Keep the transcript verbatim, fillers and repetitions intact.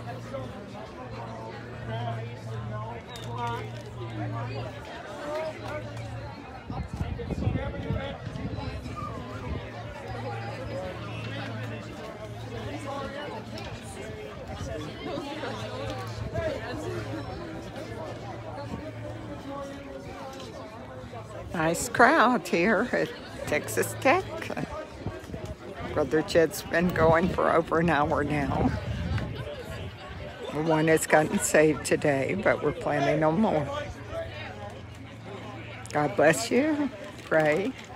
Nice crowd here at Texas Tech. Brother Jed's been going for over an hour now. One has gotten saved today, but we're planning on more. God bless you. Pray.